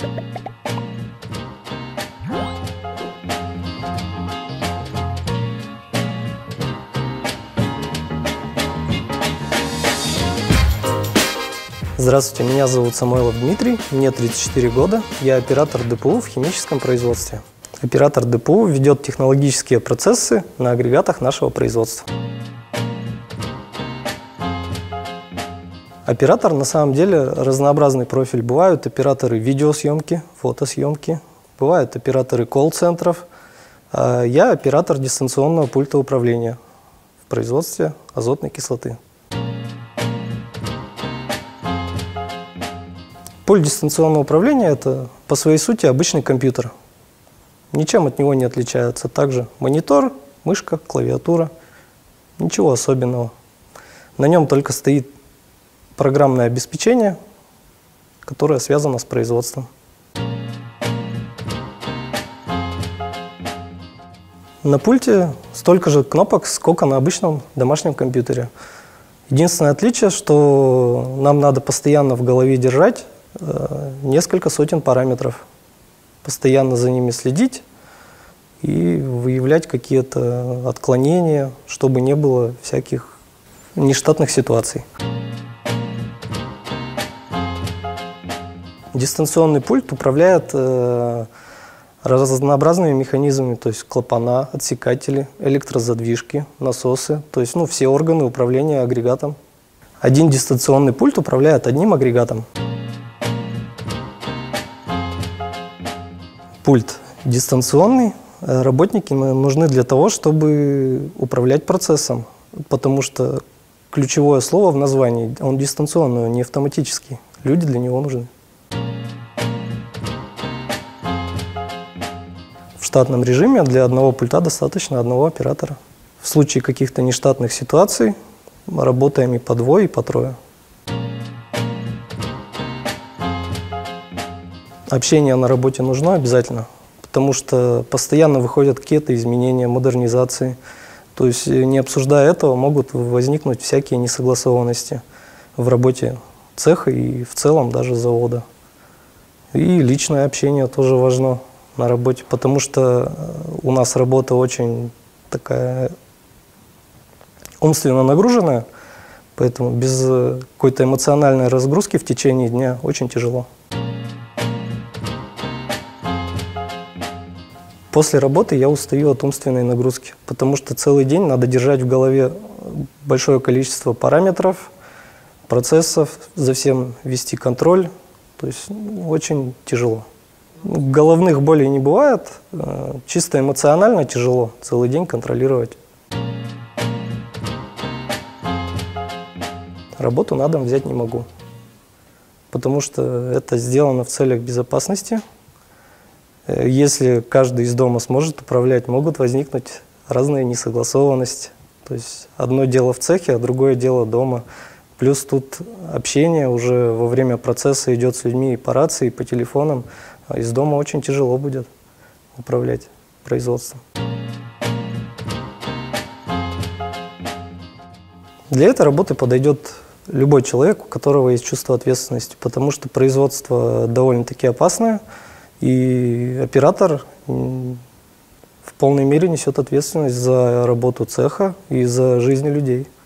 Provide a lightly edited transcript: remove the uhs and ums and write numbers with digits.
Здравствуйте, меня зовут Самойлов Дмитрий, мне 34 года, я оператор ДПУ в химическом производстве. Оператор ДПУ ведет технологические процессы на агрегатах нашего производства. Оператор на самом деле разнообразный профиль. Бывают операторы видеосъемки, фотосъемки, бывают операторы колл-центров. Я оператор дистанционного пульта управления в производстве азотной кислоты. Пульт дистанционного управления – это по своей сути обычный компьютер. Ничем от него не отличается. Также монитор, мышка, клавиатура. Ничего особенного. На нем только стоит программное обеспечение, которое связано с производством. На пульте столько же кнопок, сколько на обычном домашнем компьютере. Единственное отличие, что нам надо постоянно в голове держать несколько сотен параметров, постоянно за ними следить и выявлять какие-то отклонения, чтобы не было всяких нештатных ситуаций. Дистанционный пульт управляет разнообразными механизмами, то есть клапана, отсекатели, электрозадвижки, насосы, то есть все органы управления агрегатом. Один дистанционный пульт управляет одним агрегатом. Пульт дистанционный, работники нужны для того, чтобы управлять процессом, потому что ключевое слово в названии, он дистанционный, он не автоматический. Люди для него нужны. В штатном режиме для одного пульта достаточно одного оператора. В случае каких-то нештатных ситуаций работаем и по двое, и по трое. Общение на работе нужно обязательно, потому что постоянно выходят какие-то изменения, модернизации. То есть, не обсуждая этого, могут возникнуть всякие несогласованности в работе цеха и в целом даже завода. И личное общение тоже важно на работе, потому что у нас работа очень такая умственно нагруженная, поэтому без какой-то эмоциональной разгрузки в течение дня очень тяжело. После работы я устаю от умственной нагрузки, потому что целый день надо держать в голове большое количество параметров, процессов, за всем вести контроль, то есть очень тяжело. Головных болей не бывает, чисто эмоционально тяжело целый день контролировать. Работу на дом взять не могу, потому что это сделано в целях безопасности. Если каждый из дома сможет управлять, могут возникнуть разные несогласованности. То есть одно дело в цехе, а другое дело дома. Плюс тут общение уже во время процесса идет с людьми и по рации, и по телефонам. А из дома очень тяжело будет управлять производством. Для этой работы подойдет любой человек, у которого есть чувство ответственности, потому что производство довольно-таки опасное. И оператор в полной мере несет ответственность за работу цеха и за жизнь людей.